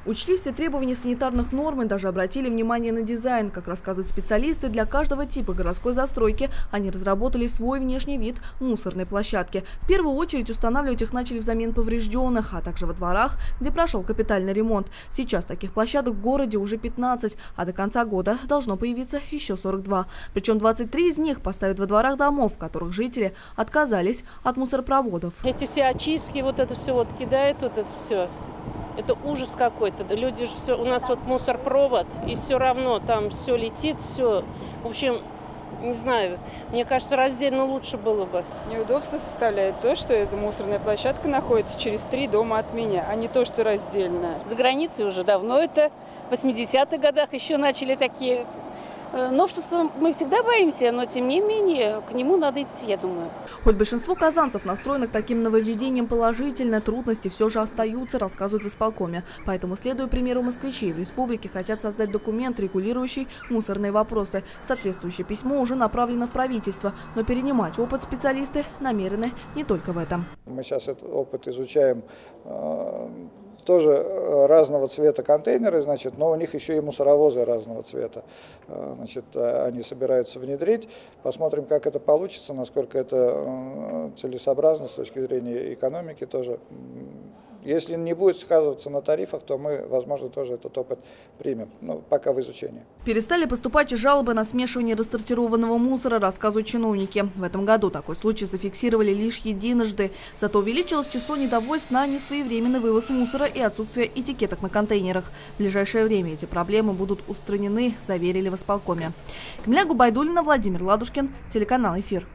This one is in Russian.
Учли все требования санитарных норм и даже обратили внимание на дизайн. Как рассказывают специалисты, для каждого типа городской застройки они разработали свой внешний вид мусорной площадки. В первую очередь устанавливать их начали взамен поврежденных, а также во дворах, где прошел капитальный ремонт. Сейчас таких площадок в городе уже 15, а до конца года должно появиться еще 42. Причем 23 из них поставят во дворах домов, в которых жители отказались от мусоропроводов. Эти все очистки, вот это все вот кидают, вот это все. Это ужас какой-то. Да люди же все, у нас вот мусорпровод, и все равно там все летит, все. В общем, не знаю, мне кажется, раздельно лучше было бы. Неудобство составляет то, что эта мусорная площадка находится через 3 дома от меня, а не то, что раздельно. За границей уже давно это, в 80-х годах еще начали такие. Новшества мы всегда боимся, но тем не менее к нему надо идти, я думаю. Хоть большинство казанцев настроено к таким нововведениям положительно, трудности все же остаются, рассказывают в исполкоме. Поэтому, следуя примеру москвичей, в республике хотят создать документ, регулирующий мусорные вопросы. Соответствующее письмо уже направлено в правительство, но перенимать опыт специалисты намерены не только в этом. Мы сейчас этот опыт изучаем. Тоже разного цвета контейнеры, значит, но у них еще и мусоровозы разного цвета. Значит, они собираются внедрить. Посмотрим, как это получится, насколько это целесообразно с точки зрения экономики тоже. Если не будет сказываться на тарифах, то мы, возможно, тоже этот опыт примем. Но пока в изучении. Перестали поступать и жалобы на смешивание рассортированного мусора, рассказывают чиновники. В этом году такой случай зафиксировали лишь единожды. Зато увеличилось число недовольств на несвоевременный вывоз мусора и отсутствие этикеток на контейнерах. В ближайшее время эти проблемы будут устранены, заверили в исполкоме. Камиля Губайдуллина, Владимир Ладушкин, телеканал «Эфир».